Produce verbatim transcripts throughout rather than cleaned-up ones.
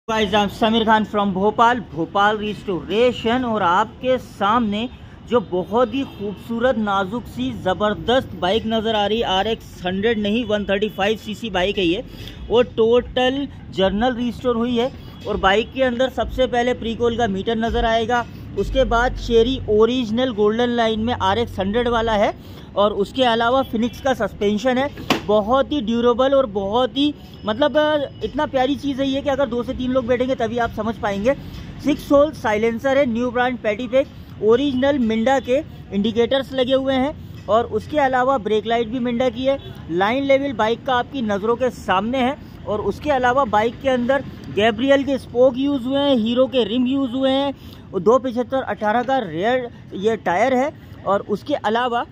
Guys, I am Sameer Khan from Bhopal Bhopal restoration. और आपके सामने जो बहुत ही खूबसूरत नाजुक सी ज़बरदस्त बाइक नज़र आ रही है, आर एक्स हंड्रेड नहीं one thirty five C C bike है ये। और टोटल जर्नल रिस्टोर हुई है। और बाइक के अंदर सबसे पहले प्रीकोल का मीटर नज़र आएगा, उसके बाद चेरी ओरिजिनल गोल्डन लाइन में आर एक्स हंड्रेड वाला है। और उसके अलावा फिनिक्स का सस्पेंशन है, बहुत ही ड्यूरेबल और बहुत ही मतलब इतना प्यारी चीज़ है ये कि अगर दो से तीन लोग बैठेंगे तभी आप समझ पाएंगे। सिक्स होल साइलेंसर है, new brand patty pack, original Minda के इंडिकेटर्स लगे हुए हैं। और उसके अलावा ब्रेक लाइट भी मिंडा की है। लाइन लेवल बाइक का आपकी नज़रों के सामने है। और उसके अलावा बाइक के अंदर गैब्रियल के स्पोक यूज़ हुए हैं, हीरो के रिम यूज़ हुए हैं, और दो पिछहत्तर अठारह का रेयर ये टायर है। और उसके अलावा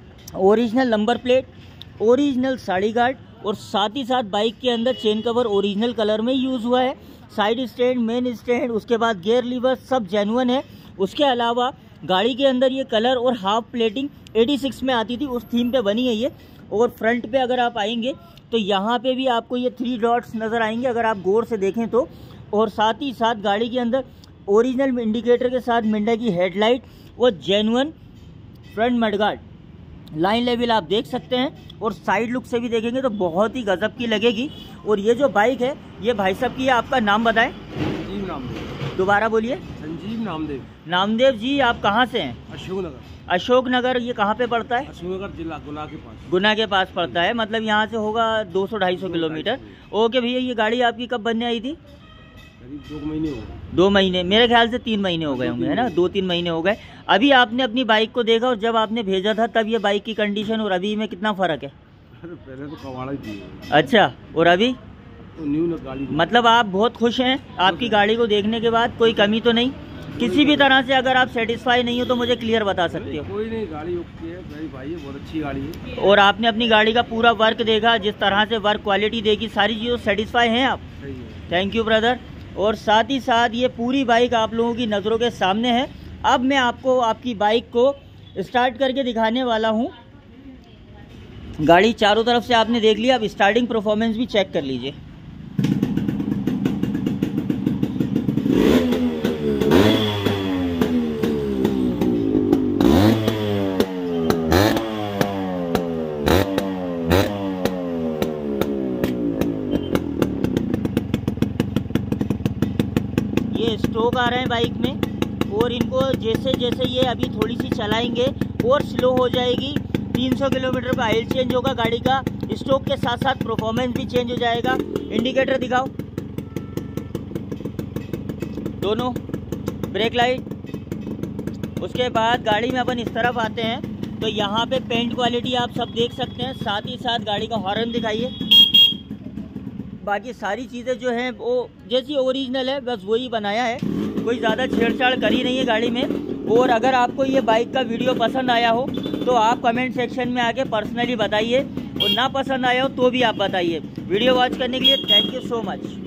original number plate, original sari guard, और साथ ही साथ बाइक के अंदर चेन कवर ओरिजिनल कलर में यूज़ हुआ है। साइड स्टैंड, मेन स्टैंड, उसके बाद गियर लीवर सब जेन्युइन है। उसके अलावा गाड़ी के अंदर ये कलर और हाफ प्लेटिंग छियासी में आती थी, उस थीम पे बनी है ये। और फ्रंट पे अगर आप आएंगे तो यहाँ पे भी आपको ये थ्री डॉट्स नज़र आएंगे अगर आप गौर से देखें तो। और साथ ही साथ गाड़ी के अंदर ओरिजिनल इंडिकेटर के साथ मिंडा की हेडलाइट और genuine front mudguard, line level आप देख सकते हैं। और साइड लुक से भी देखेंगे तो बहुत ही गजब की लगेगी। और ये जो बाइक है ये भाई साहब की है, आपका नाम बताएं। संजीव नामदेव। दोबारा बोलिए। संजीव नामदेव। नामदेव जी, आप कहाँ से हैं? अशोकनगर। अशोकनगर, ये कहाँ पे पड़ता है? अशोकनगर जिला, गुना के पास। गुना के पास पड़ता है, मतलब यहाँ से होगा दो सौ ढाई सौ किलोमीटर। ओके भैया, ये गाड़ी आपकी कब बनने आई थी? करीब दो महीने हो गए। दो महीने मेरे ख्याल से तीन महीने हो गए होंगे, है ना? दो तीन महीने हो गए। अभी आपने अपनी बाइक को देखा और जब आपने भेजा था तब ये बाइक की कंडीशन और अभी में कितना फ़र्क है? अरे पहले तो कवाड़ा ही थी। अच्छा, और अभी तो न्यू गाड़ी, मतलब आप बहुत खुश हैं आपकी गाड़ी को देखने के बाद? कोई कमी तो नहीं? किसी भी तरह से अगर आप सेटिस्फाई नहीं हो तो मुझे क्लियर बता सकते हो। कोई नहीं, गाड़ी ओके है मेरी भाई, है बहुत अच्छी गाड़ी है। और आपने अपनी गाड़ी का पूरा वर्क देखा, जिस तरह से वर्क क्वालिटी देखी, सारी चीज़ों सेटिस्फाई हैं आप? Thank you brother. और साथ ही साथ ये पूरी बाइक आप लोगों की नज़रों के सामने है। अब मैं आपको आपकी बाइक को स्टार्ट करके दिखाने वाला हूँ। गाड़ी चारों तरफ से आपने देख लिया, अब स्टार्टिंग परफॉर्मेंस भी चेक कर लीजिए। ये स्ट्रोक आ रहे हैं बाइक में, और इनको जैसे जैसे ये अभी थोड़ी सी चलाएंगे और स्लो हो जाएगी। तीन सौ किलोमीटर पर ऑयल चेंज होगा गाड़ी का, स्ट्रोक के साथ साथ परफॉर्मेंस भी चेंज हो जाएगा। इंडिकेटर दिखाओ दोनों, ब्रेक लाइट। उसके बाद गाड़ी में अपन इस तरफ आते हैं तो यहाँ पे पेंट क्वालिटी आप सब देख सकते हैं। साथ ही साथ गाड़ी का हॉर्न दिखाइए। बाकी सारी चीज़ें जो हैं वो जैसी ओरिजिनल है बस वही बनाया है, कोई ज़्यादा छेड़छाड़ करी नहीं है गाड़ी में। और अगर आपको ये बाइक का वीडियो पसंद आया हो तो आप कमेंट सेक्शन में आके पर्सनली बताइए, और ना पसंद आया हो तो भी आप बताइए। वीडियो वॉच करने के लिए थैंक यू सो मच।